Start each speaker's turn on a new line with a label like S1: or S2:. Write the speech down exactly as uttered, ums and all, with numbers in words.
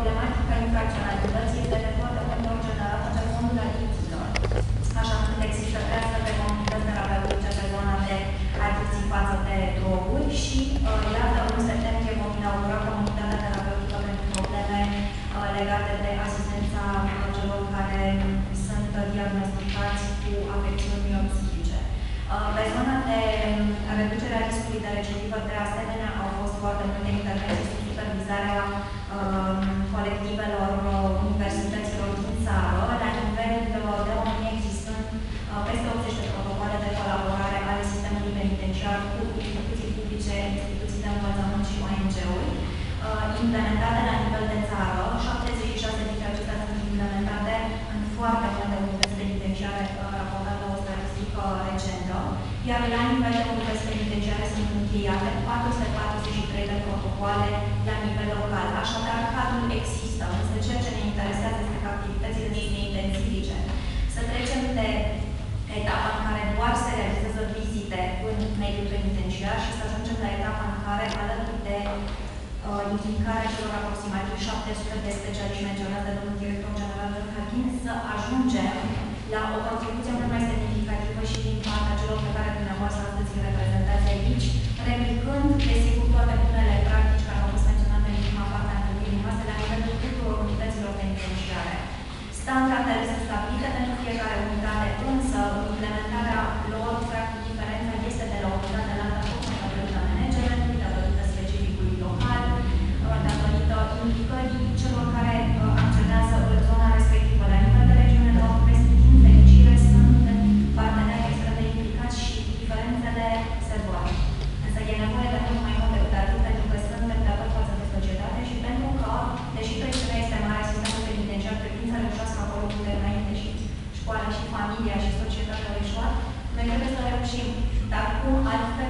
S1: problematica infracționalității este de foarte multe ori generată de fondul adicțiilor. Așa când există creață de comunități terapeutice pe zona de adicții față de droguri și, uh, iată, în septembrie vom inaugura comunitatea terapeutică pentru probleme uh, legate de asistența celor care sunt diagnosticați cu afecțiuni neuropsihice. Uh, pe zona de reducerea riscului de recidivă, de asemenea, au fost foarte multe intervenții sub supervizarea uh, colectivelor uh, universităților din țară, la nivel de România existând uh, peste optzeci de protocoale de colaborare ale sistemului penitenciar cu instituții publice, instituții de învățământ și O N G-uri, uh, implementate la nivel de țară. șaptezeci și șase dintre acestea sunt implementate în foarte multe unități penitenciare, uh, raportate la o statistică recentă, iar la nivel de unități penitenciare sunt încheiate patru sute patruzeci și trei de protocoale la nivel local. Așadar, cadrul există, însă ceea ce ne interesează este ca activitățile să se intensifice. Să trecem de etapa în care doar se realizează vizite în mediul penitenciar și să ajungem la etapa în care, alături de uh, implicarea celor aproximativ șapte sute de specialiști menționați de domnul director general Hachin, să ajungem la o contribuție mult mai semnificativă și din partea celor pe care dumneavoastră astăzi îi reprezentați aici, replicând, desigur, toate bunele practici care au fost menționate în prima parte a întâlnirii noastre la nivelul tuturor unităților penitenciare. Standardele sunt stabilite pentru fiecare unitate, însă implementarea lor, practic, diferența este de la o unitate la alta, tocmai datorită managementului, datorită specificului local, datorită implicării celor care acționează în zona respectivă. La nivel de regiune nord-vest, din fericire, sunt parteneri extrem de implicați și diferențele se văd. Însă e nevoie de mult mai mult decât atât, pentru că sunt predatori față de societate și pentru că, deși presiunea este mare, sistemul penitenciar trebuie să reușească acolo unde înainte și școala și familia și societatea au ieșuat, noi trebuie să reușim. Dar cum altfel